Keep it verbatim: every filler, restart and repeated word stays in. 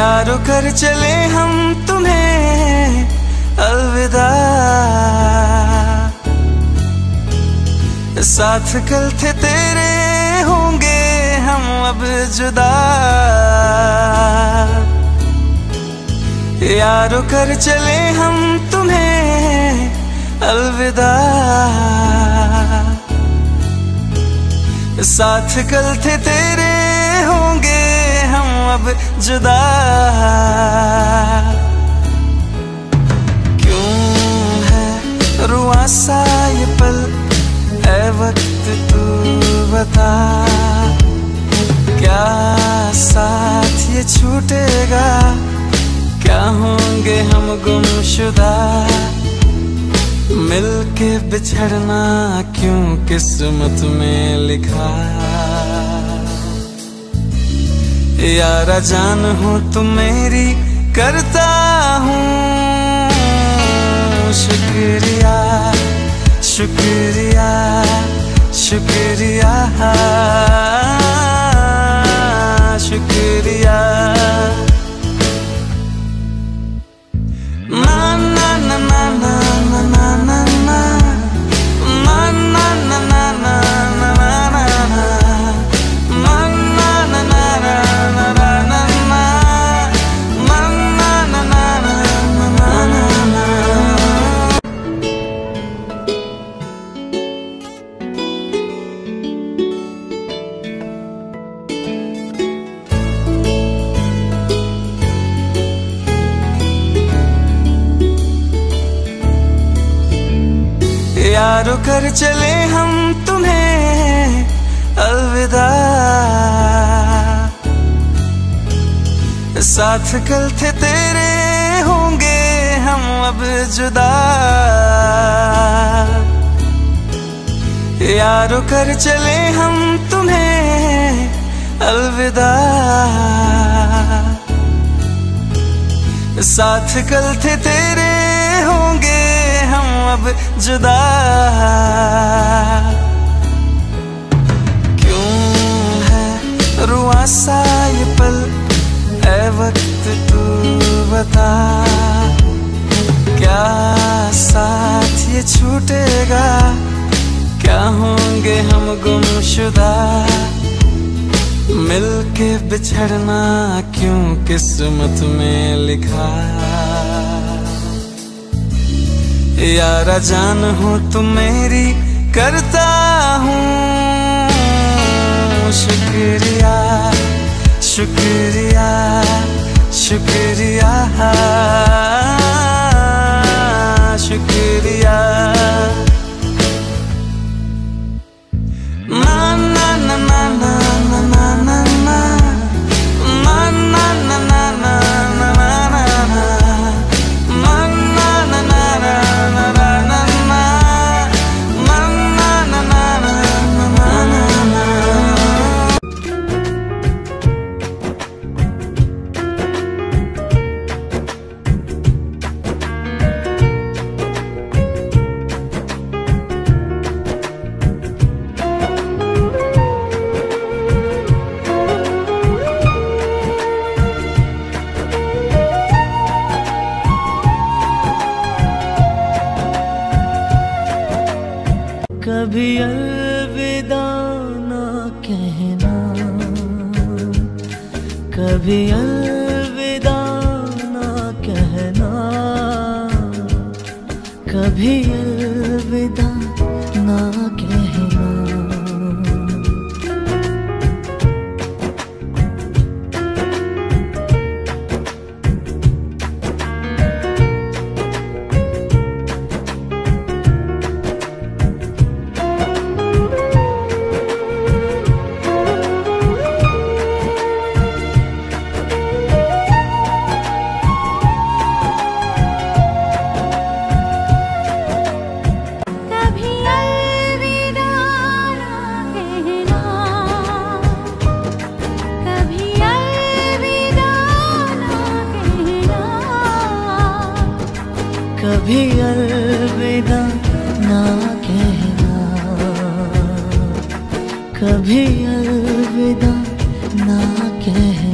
यारो कर चले हम तुम्हें अलविदा। साथ कल थे तेरे होंगे हम अब जुदा। यारो कर चले हम तुम्हें अलविदा। साथ कल थे तेरे होंगे हम अब जुदा। क्यों है रुआ सा ये पल, ऐ वक्त तू बता। क्या साथ ये छूटेगा, क्या होंगे हम गुमशुदा। मिलके बिछड़ना क्यों किस्मत में लिखा। यारा जान हो तुम मेरी करता हूँ शुक्रिया शुक्रिया शुक्रिया शुक्रिया। ना ना ना ना ना ना ना ना ना ना ना ना ना यारो कर चले हम तुम्हें अलविदा। साथ कल थे तेरे होंगे हम अब जुदा। यारो कर चले हम तुम्हें अलविदा। साथ कल थे तेरे होंगे हम अब जुदा। क्यों है रुआ सा ये पल, ऐ वक्त तू बता। क्या साथ ये छूटेगा, क्या होंगे हम गुमशुदा। मिलके बिछड़ना क्यों किस्मत में लिखा। यारा जान हो तुम मेरी करता हूँ शुक्रिया शुक्रिया शुक्रिया शुक्रिया। ना ना ना ना ना ना ना ना ना ना ना ना ना। कभी अलविदा ना कहना, कभी अलविदा ना कहना, कभी अलविदा ना कहना। कभी अलविदा ना कहना, कभी अलविदा ना कहना।